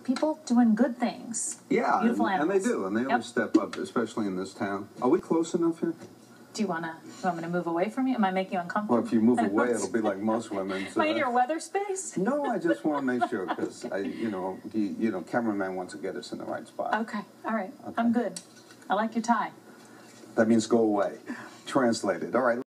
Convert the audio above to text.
people doing good things. Yeah, beautiful and animals. they do, and they always step up, especially in this town. Are we close enough here? Do you want me to move away from you? Am I making you uncomfortable? Well, if you move away, it'll be like most women. Am I in your weather space? No, I just want to make sure because cameraman wants to get us in the right spot. Okay, all right. Okay. I'm good. I like your tie. That means go away. Translated. All right.